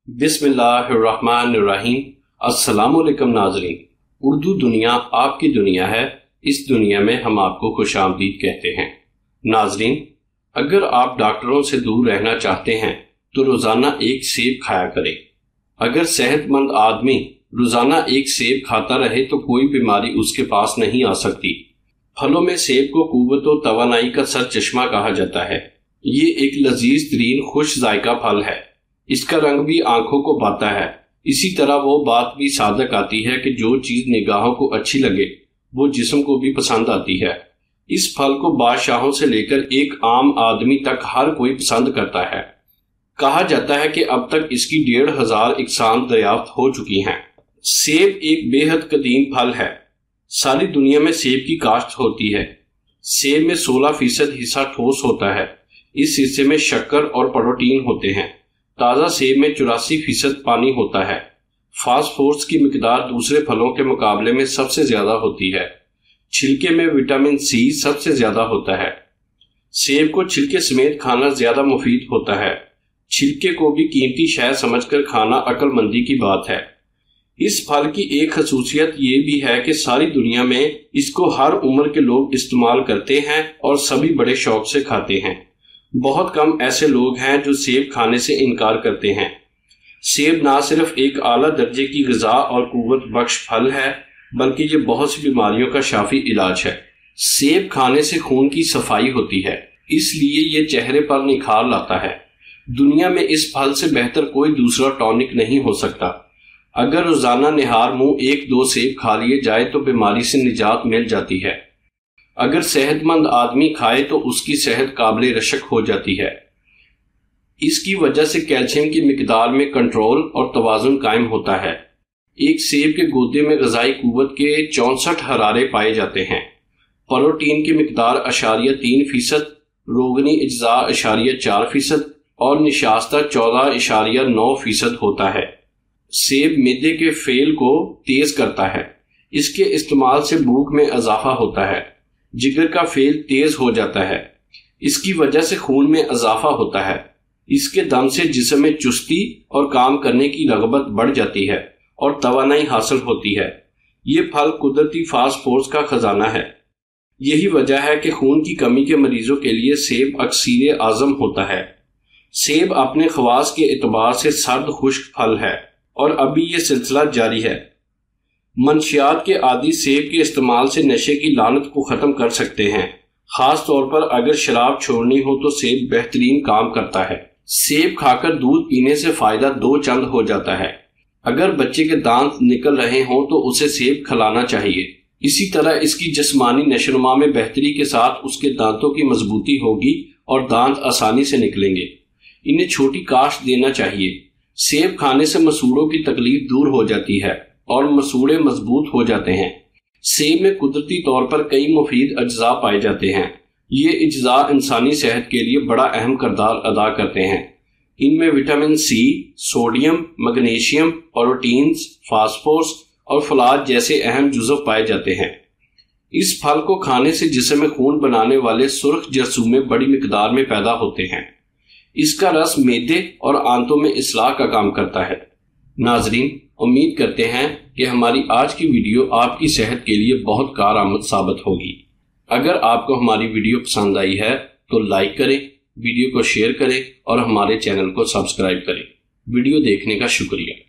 बिस्मिल्लाहिर्रहमानिर्रहीम। अस्सलामुअलैकुम नाज़रीन। उर्दू दुनिया आपकी दुनिया है। इस दुनिया में हम आपको खुशामदीद कहते हैं। नाज़रीन, अगर आप डॉक्टरों से दूर रहना चाहते हैं तो रोज़ाना एक सेब खाया करें। अगर सेहतमंद आदमी रोज़ाना एक सेब खाता रहे तो कोई बीमारी उसके पास नहीं आ सकती। फलों में सेब को कुव्वत और तवानाई का सर चश्मा कहा जाता है। ये एक लजीज तरीन खुश जायका फल है। इसका रंग भी आंखों को भाता है। इसी तरह वो बात भी सादक आती है कि जो चीज निगाहों को अच्छी लगे वो जिस्म को भी पसंद आती है। इस फल को बादशाहों से लेकर एक आम आदमी तक हर कोई पसंद करता है। कहा जाता है कि अब तक इसकी 1500 इकसाम दरियाफ्त हो चुकी हैं। सेब एक बेहद कदीम फल है। सारी दुनिया में सेब की काश्त होती है। सेब में 16% हिस्सा ठोस होता है। इस हिस्से में शक्कर और प्रोटीन होते हैं। ताज़ा सेब में 84% पानी होता है। फास्फोरस की मिकदार दूसरे फलों के मुकाबले में सबसे ज्यादा होती है। छिलके में विटामिन सी सबसे ज्यादा होता है। सेब को छिलके समेत खाना ज्यादा मुफीद होता है। छिलके को भी कीमती शय समझकर खाना अक्लमंदी की बात है। इस फल की एक खसूसियत ये भी है कि सारी दुनिया में इसको हर उम्र के लोग इस्तेमाल करते हैं और सभी बड़े शौक से खाते हैं। बहुत कम ऐसे लोग हैं जो सेब खाने से इनकार करते हैं। सेब ना सिर्फ एक आला दर्जे की ग़िज़ा और कुव्वत बख्श फल है बल्कि ये बहुत सी बीमारियों का शाफी इलाज है। सेब खाने से खून की सफाई होती है, इसलिए ये चेहरे पर निखार लाता है। दुनिया में इस फल से बेहतर कोई दूसरा टॉनिक नहीं हो सकता। अगर रोजाना निहार मुंह 1-2 सेब खा लिए जाए तो बीमारी से निजात मिल जाती है। अगर सेहतमंद आदमी खाए तो उसकी सेहत काबिल रशक हो जाती है। इसकी वजह से कैल्शियम की मिकदार में कंट्रोल और तवाजुन कायम होता है। एक सेब के गूदे में ग़िज़ाई कुव्वत के 64 हरारे पाए जाते हैं। प्रोटीन की मिकदार 3%, रोगनी अज्जा 4% और निशास्ता 14.9% होता है। सेब मैदे के फेल को तेज करता है। इसके इस्तेमाल से भूख में इजाफा होता है। जिगर का फेल तेज हो जाता है। इसकी वजह से खून में इजाफा होता है। इसके दम से जिस्म में चुस्ती और काम करने की रगबत बढ़ जाती है और तवानाई हासिल होती है। ये फल कुदरती फास्फोरस का खजाना है। यही वजह है कि खून की कमी के मरीजों के लिए सेब अक्सीर आजम होता है। सेब अपने खवास के एतबार से सर्द खुश्क फल है और अभी ये सिलसिला जारी है। मंशियात के आदि सेब के इस्तेमाल से नशे की लानत को ख़त्म कर सकते हैं। खास तौर पर अगर शराब छोड़नी हो तो सेब बेहतरीन काम करता है। सेब खाकर दूध पीने से फायदा 2 चंद हो जाता है। अगर बच्चे के दांत निकल रहे हों तो उसे सेब खिलाना चाहिए। इसी तरह इसकी जिस्मानी नशोनुमा में बेहतरी के साथ उसके दांतों की मजबूती होगी और दांत आसानी से निकलेंगे। इन्हें छोटी काश्त देना चाहिए। सेब खाने से मसूड़ों की तकलीफ दूर हो जाती है और मसूड़े मजबूत हो जाते हैं। सेब में कुदरती तौर पर कई मुफीद अज्जा पाए जाते हैं। ये अज्जा इंसानी सेहत के लिए बड़ा अहम किरदार अदा करते हैं। इनमें vitamin C, sodium, magnesium, proteins, phosphorus और फलाद जैसे अहम जुज़व पाए जाते हैं। इस फल को खाने से जिस्म में खून बनाने वाले सुर्ख जरसूमे बड़ी मिकदार में पैदा होते हैं। इसका रस मैदे और आंतों में इस्लाह का काम करता है। नाजरीन, उम्मीद करते हैं कि हमारी आज की वीडियो आपकी सेहत के लिए बहुत कारआमद साबित होगी। अगर आपको हमारी वीडियो पसंद आई है तो लाइक करें, वीडियो को शेयर करें और हमारे चैनल को सब्सक्राइब करें। वीडियो देखने का शुक्रिया।